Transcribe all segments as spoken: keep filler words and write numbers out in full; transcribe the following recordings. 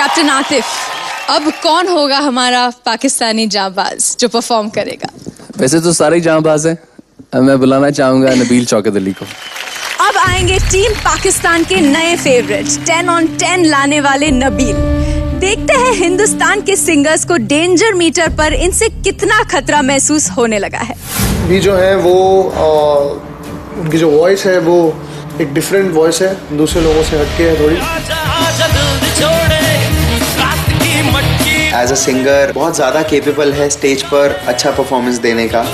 Captain Atif, अब कौन होगा हमारा पाकिस्तानी जांबाज जो परफॉर्म करेगा? वैसे तो सारे जांबाज हैं, मैं बुलाना चाहूंगा नबील शौकत अली को। अब आएंगे टीम पाकिस्तान के नए फेवरेट, टेन ऑन टेन लाने वाले नबील। देखते हैं हिंदुस्तान के सिंगर्स को डेंजर मीटर पर इनसे कितना खतरा महसूस होने लगा है। भी जो है वो आ, उनकी जो वॉइस है वो एक डिफरेंट वॉइस है, दूसरे लोगों से हटके है थोड़ी। एज अ सिंगर बहुत ज़्यादा केपेबल है स्टेज पर अच्छा परफॉर्मेंस देने का।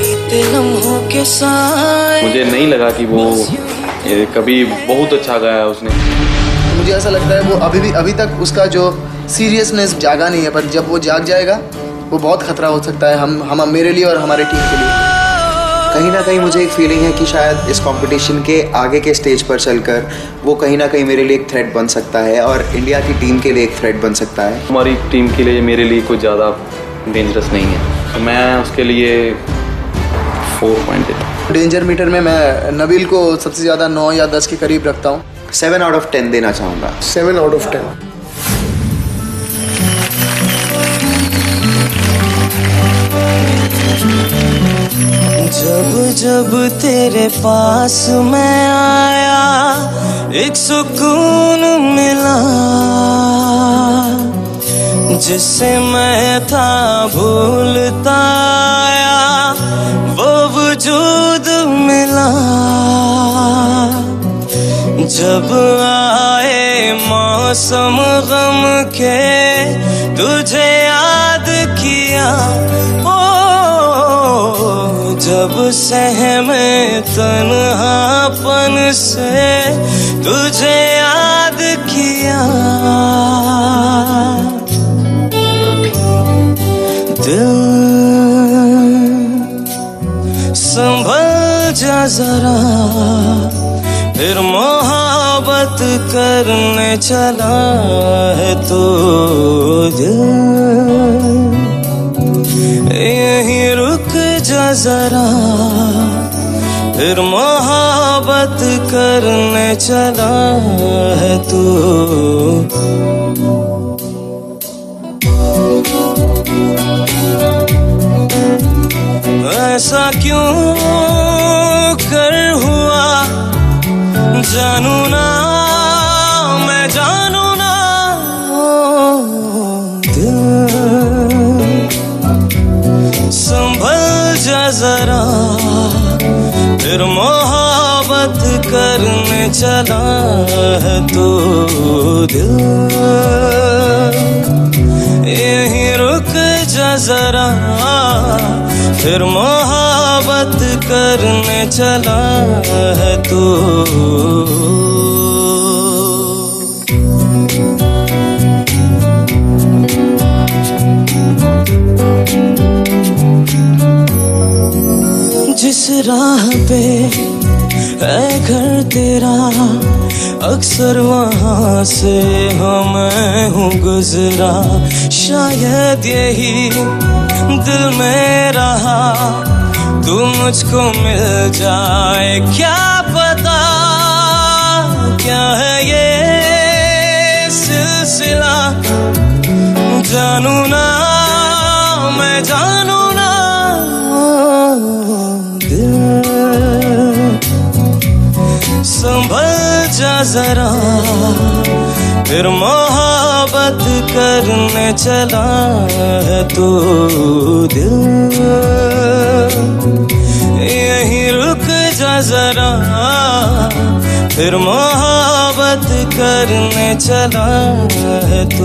मुझे नहीं लगा कि वो कभी बहुत अच्छा गाया उसने। मुझे ऐसा लगता है वो अभी भी अभी तक उसका जो सीरियसनेस जागा नहीं है, पर जब वो जाग जाएगा वो बहुत खतरा हो सकता है हम हम मेरे लिए और हमारे टीम के लिए। कहीं ना कहीं मुझे एक फीलिंग है कि शायद इस कंपटीशन के आगे के स्टेज पर चलकर वो कहीं ना कहीं मेरे लिए एक थ्रेट बन सकता है और इंडिया की टीम के लिए एक थ्रेट बन सकता है। हमारी टीम के लिए मेरे लिए कुछ ज़्यादा डेंजरस नहीं है, तो मैं उसके लिए फोर पॉइंट देता हूँ। डेंजर मीटर में मैं नबील को सबसे ज़्यादा नौ या दस के करीब रखता हूँ। सेवन आउट ऑफ टेन देना चाहूँगा। Seven out of ten. जब जब तेरे पास मैं आया एक सुकून मिला, जिससे मैं था भूलता आया वो वजूद मिला। जब आए मौसम गम के तुझे याद किया, जब सहमे तन्हापन से तुझे याद किया। दिल संभल जा जरा, फिर मोहब्बत करने चला है तो दिल यहीं रुक जा जरा, फिर मोहब्बत करने चला है तू। ऐसा क्यों कर हुआ जानू ना, मैं जानू ना। संभल जा जरा, फिर मोहब्बत करने चला है तो दिल यहीं रुक जा जरा, फिर मोहब्बत करने चला है तो। जिस राह पे है घर तेरा, अक्सर वहाँ से हम हूँ गुजरा। शायद यही दिल में रहा, तू मुझको मिल जाए, क्या पता क्या है ये सिलसिला। जानू ना, मैं जानू ना। संभल जा जरा, फिर मोहब्बत करने चला है तो दिल यहीं रुक जा जरा, फिर मोहब्बत करने चला है तो।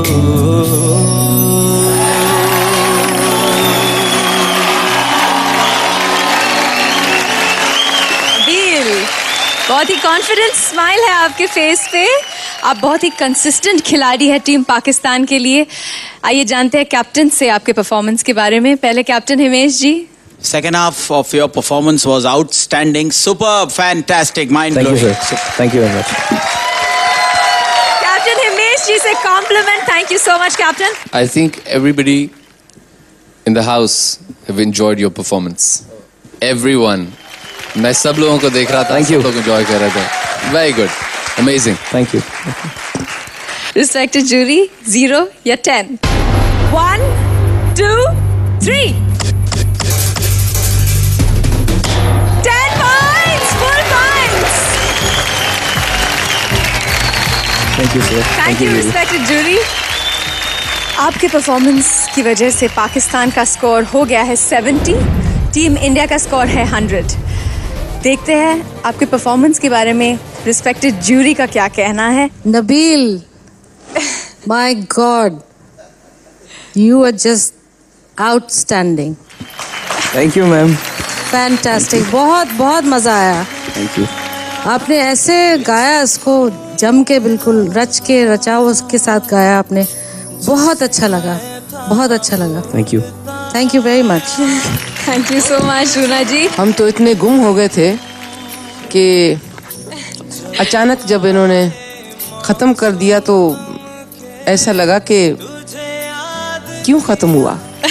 बहुत ही कॉन्फिडेंट स्माइल है आपके फेस पे। आप बहुत ही कंसिस्टेंट खिलाड़ी है टीम पाकिस्तान के लिए। आइए जानते हैं कैप्टन से आपके परफॉर्मेंस के बारे में। पहले captain Himesh ji. Second half of your performance was outstanding, superb, fantastic, mind-blowing. Thank you, sir. Thank you very much. Captain Himesh ji से compliment. Thank you so much captain. I think everybody in the house have enjoyed your performance. Everyone. मैं सब लोगों को देख रहा था, सब लोग एंजॉय कर रहे थे। Very good, amazing, thank you. Respected jury, zero या ten? One, two, three. Ten points, full points. Thank you, sir. Thank you, respected jury. आपके परफॉर्मेंस की वजह से पाकिस्तान का स्कोर हो गया है सत्तर, टीम इंडिया का स्कोर है सौ। देखते हैं आपके परफॉर्मेंस के बारे में रिस्पेक्टेड ज्यूरी का क्या कहना है। Nabeel, my God, you are just outstanding. Thank you, ma'am. Fantastic, बहुत बहुत मजा आया। Thank you. आपने ऐसे गाया, इसको जम के बिल्कुल रच के रचाओ उसके साथ गाया आपने, बहुत अच्छा लगा, बहुत अच्छा लगा। Thank you. Thank you very much. Thank you so much Runa ji. हम तो इतने गुम हो गए थे कि अचानक जब इन्होंने खत्म कर दिया तो ऐसा लगा कि क्यों खत्म हुआ।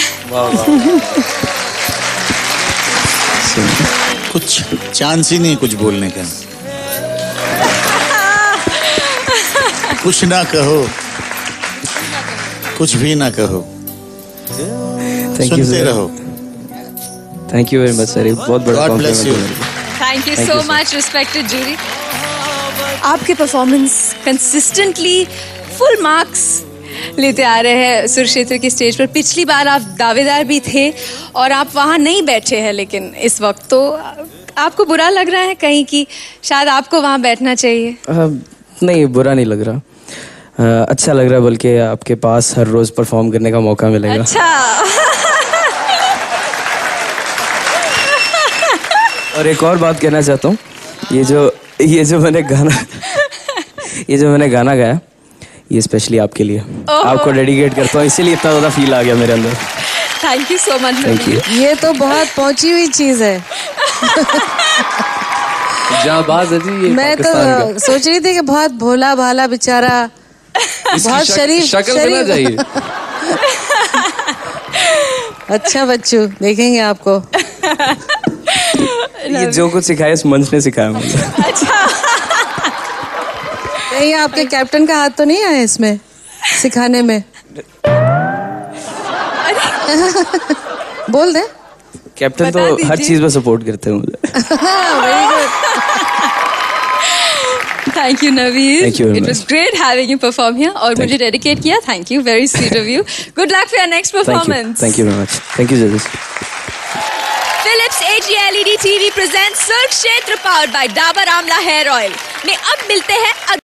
कुछ चांस ही नहीं कुछ बोलने का। कुछ ना कहो, कुछ भी ना कहो, सुनते रहो। Thank you very much sir, बहुत बड़ा कॉम्प्लीमेंट है। Thank you so much respected jury. आपके परफॉर्मेंस कंसिस्टेंटली फुल मार्क्स लेते आ रहे हैं सुरक्षेत्र की स्टेज पर। पिछली बार आप दावेदार भी थे और आप वहाँ नहीं बैठे हैं, लेकिन इस वक्त तो आपको बुरा लग रहा है कहीं कि शायद आपको वहाँ बैठना चाहिए? आ, नहीं, बुरा नहीं लग रहा, आ, अच्छा लग रहा है, बल्कि आपके पास हर रोज परफॉर्म करने का मौका मिलेगा। अच्छा। और एक और बात कहना चाहता हूँ, ये जो ये जो मैंने गाना ये जो मैंने गाना गाया, ये स्पेशली आपके लिए, आपको डेडिकेट करता हूँ, इसीलिए इतना ज्यादा फील आ गया मेरे अंदर। Thank you so much. Thank you. ये तो बहुत पहुंची हुई चीज है। जाबाज है जी ये। मैं तो सोच रही थी कि बहुत भोला भाला बेचारा, बहुत शरीफ शक्ल पे ना जाइए। अच्छा बच्चू, देखेंगे आपको। ये जो कुछ सिखाया इस मंच ने सिखाया मुझे। अच्छा। नहीं, आपके कैप्टन का हाथ तो नहीं आया इसमें सिखाने में? बोल दे। कैप्टन तो हर चीज में सपोर्ट करते हैं मुझे। Thank you Naveer, Thank you very it was great having you perform here और मुझे डेडिकेट किया। Thank you, very sweet of you. Good luck for your next performance. Thank you very much. Thank you जजेस। Philips H D L E D T V presents Surshetra powered by Dabur Amla Hair Oil में अब मिलते हैं